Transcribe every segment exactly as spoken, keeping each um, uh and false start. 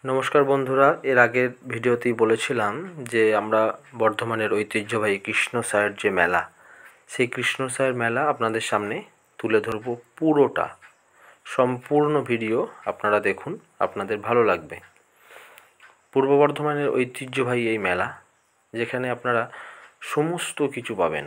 নমস্কার বন্ধুরা, এর আগের ভিডিওতেই বলেছিলাম যে আমরা বর্ধমানের ঐতিহ্যবাহী কৃষ্ণসায়র যে মেলা, সেই কৃষ্ণসায়র মেলা আপনাদের সামনে তুলে ধরব। পুরোটা সম্পূর্ণ ভিডিও আপনারা দেখুন, আপনাদের ভালো লাগবে। পূর্ব বর্ধমানের ঐতিহ্যবাহী এই মেলা, যেখানে আপনারা সমস্ত কিছু পাবেন।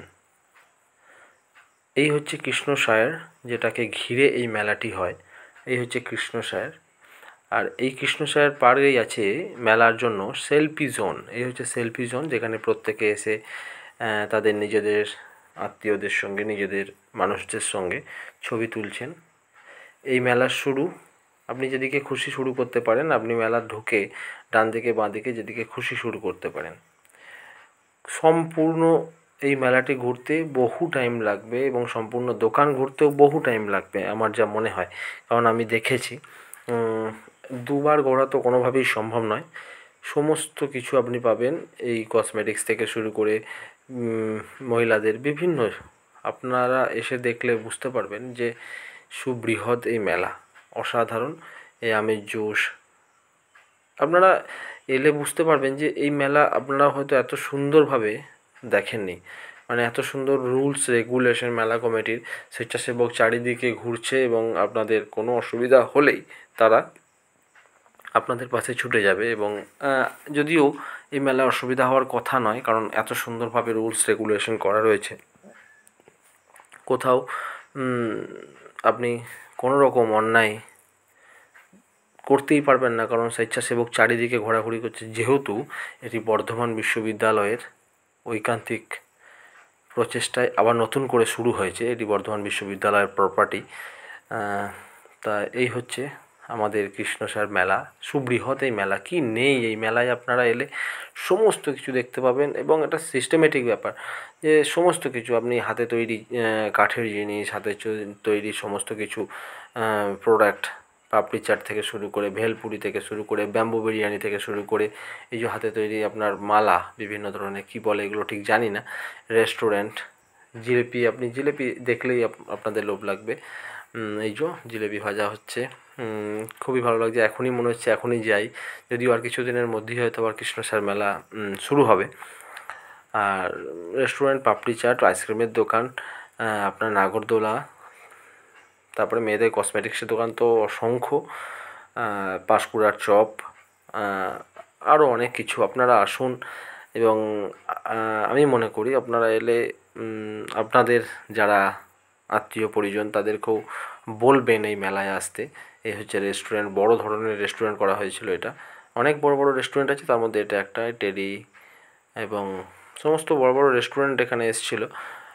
এই হচ্ছে কৃষ্ণসায়র, যেটাকে ঘিরে এই মেলাটি হয়। এই হচ্ছে কৃষ্ণসায়র। আর এই কৃষ্ণসায়র পাড়েই আছে মেলার জন্য সেলফি জোন। এই হচ্ছে সেলফি জোন, যেখানে প্রত্যেকে এসে তাদের নিজেদের আত্মীয়দের সঙ্গে, নিজেদের মানুষদের সঙ্গে ছবি তুলছেন। এই মেলার শুরু আপনি যেদিকে খুশি শুরু করতে পারেন। আপনি মেলার ঢুকে ডান দিকে বাঁ দিকে যেদিকে খুশি শুরু করতে পারেন। সম্পূর্ণ এই মেলাটি ঘুরতে বহু টাইম লাগবে এবং সম্পূর্ণ দোকান ঘুরতেও বহু টাইম লাগবে আমার যা মনে হয়, কারণ আমি দেখেছি। দুবার ঘোরা তো কোনোভাবেই সম্ভব নয়। সমস্ত কিছু আপনি পাবেন, এই কসমেটিক্স থেকে শুরু করে মহিলাদের বিভিন্ন, আপনারা এসে দেখলে বুঝতে পারবেন যে সুবৃহৎ এই মেলা, অসাধারণ এই আমের জুস। আপনারা এলে বুঝতে পারবেন যে এই মেলা আপনারা হয়তো এত সুন্দরভাবে দেখেননি। মানে এত সুন্দর রুলস রেগুলেশন মেলা কমিটির, স্বেচ্ছাসেবক চারিদিকে ঘুরছে এবং আপনাদের কোনো অসুবিধা হলেই তারা আপনাদের পাশে ছুটে যাবে। এবং যদিও এই মেলায় অসুবিধা হওয়ার কথা নয়, কারণ এত সুন্দরভাবে রুলস রেগুলেশন করা রয়েছে। কোথাও আপনি কোনো রকম অন্যায় করতেই পারবেন না, কারণ স্বেচ্ছাসেবক চারিদিকে ঘোরাঘুরি করছে। যেহেতু এটি বর্ধমান বিশ্ববিদ্যালয়ের ঐকান্তিক প্রচেষ্টায় আবার নতুন করে শুরু হয়েছে, এটি বর্ধমান বিশ্ববিদ্যালয়ের প্রপার্টি। তা এই হচ্ছে আমাদের কৃষ্ণসায়র মেলা, সুবৃহৎ এই মেলা। কি নেই এই মেলায়, আপনারা এলে সমস্ত কিছু দেখতে পাবেন। এবং এটা সিস্টেমেটিক ব্যাপার যে সমস্ত কিছু আপনি হাতে তৈরি কাঠের জিনিস, হাতে তৈরি সমস্ত কিছু প্রোডাক্ট, পাপড়ি চাট থেকে শুরু করে ভেলপুরি থেকে শুরু করে ব্যাম্বু বিরিয়ানি থেকে শুরু করে এই যে হাতে তৈরি আপনার মালা, বিভিন্ন ধরনের কী বলে এগুলো ঠিক জানি না, রেস্টুরেন্ট, জিলিপি, আপনি জিলিপি দেখলেই আপনাদের লোভ লাগবে। এই যে জিলিপি ভাজা হচ্ছে, খুবই ভালো লাগছে। এখনই মনে হচ্ছে এখনই যাই, যদিও আর কিছুদিনের মধ্যেই হয়তো আবার কৃষ্ণসায়র মেলা শুরু হবে। আর রেস্টুরেন্ট, পাপড়ি চাট, আইসক্রিমের দোকান, আপনার নাগরদোলা, তারপরে মেয়েদের কসমেটিক্সের দোকান তো অসংখ্য, পাঁশকুড়ার চপ, আরও অনেক কিছু। আপনারা আসুন এবং আমি মনে করি আপনারা এলে আপনাদের যারা আত্মীয় পরিজন তাদেরকেও বলবেন এই মেলায় আসতে। এই হচ্ছে রেস্টুরেন্ট, বড় ধরনের রেস্টুরেন্ট করা হয়েছিল। এটা অনেক বড় বড় রেস্টুরেন্ট আছে, তার মধ্যে এটা একটা, টেডি এবং সমস্ত বড় বড় রেস্টুরেন্ট এখানে এসেছিলো।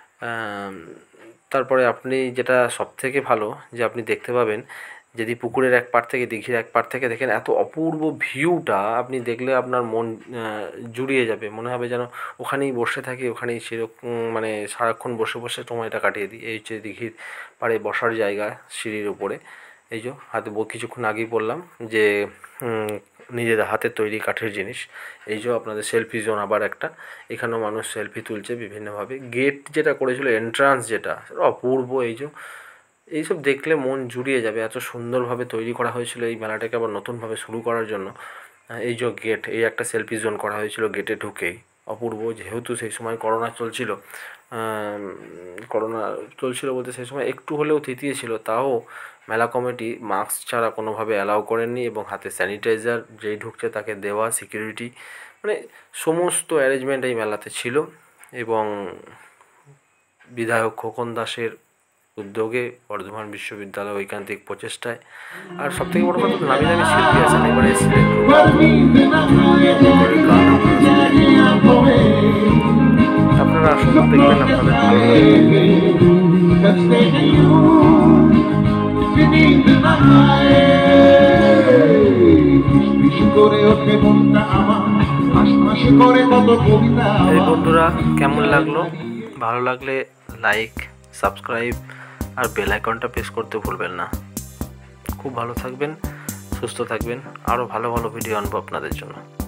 তারপরে আপনি যেটা সবথেকে ভালো যে আপনি দেখতে পাবেন, যদি পুকুরের এক পাড় থেকে দিঘির এক পাড় থেকে দেখেন, এত অপূর্ব ভিউটা আপনি দেখলে আপনার মন জুড়িয়ে যাবে। মনে হবে যেন ওখানেই বসে থাকি, ওখানেই সেরকম মানে সারাক্ষণ বসে বসে সময়টা কাটিয়ে দিই। এই হচ্ছে দিঘির পাড়ে বসার জায়গা, সিঁড়ির উপরে। এই যে হাতে কিছুক্ষণ আগেই বললাম যে নিজেদের হাতের তৈরি কাঠের জিনিস। এই যে আপনাদের সেলফি জোন আবার একটা, এখানেও মানুষ সেলফি তুলছে বিভিন্নভাবে। গেট যেটা করেছিল, এন্ট্রান্স যেটা, অপূর্ব। এই যে এইসব দেখলে মন জুড়িয়ে যাবে, এত সুন্দরভাবে তৈরি করা হয়েছিল এই মেলাটাকে আবার নতুনভাবে শুরু করার জন্য। এই যে গেট, এই একটা সেলফি জোন করা হয়েছিল গেটে ঢুকেই, অপূর্ব। যেহেতু সেই সময় করোনা চলছিল, করোনা চলছিল বলতে সেই সময় একটু হলেও থিতিয়েছিল, তাও মেলা কমিটি মাস্ক ছাড়া কোনোভাবে অ্যালাউ করেননি এবং হাতে স্যানিটাইজার যেই ঢুকছে তাকে দেওয়া, সিকিউরিটি, মানে সমস্ত অ্যারেঞ্জমেন্ট এই মেলাতে ছিল। এবং বিধায়ক খোকন দাসের উদ্যোগে, বর্ধমান বিশ্ববিদ্যালয় ঐকান্তিক প্রচেষ্টায়, আর সবথেকে বড় কথা, নামি দামি শিল্পী আছেন এবারে এসেছিলেন। আপনারা আসুন, দেখবেন আপনাদের ভালো লাগবে। এই বন্ধুরা, কেমন লাগলো? ভালো লাগলে লাইক, সাবস্ক্রাইব আর বেল আইকনটা প্রেস করতে ভুলবেন না। খুব ভালো থাকবেন, সুস্থ থাকবেন, আরও ভালো ভালো ভিডিও আনবো আপনাদের জন্য।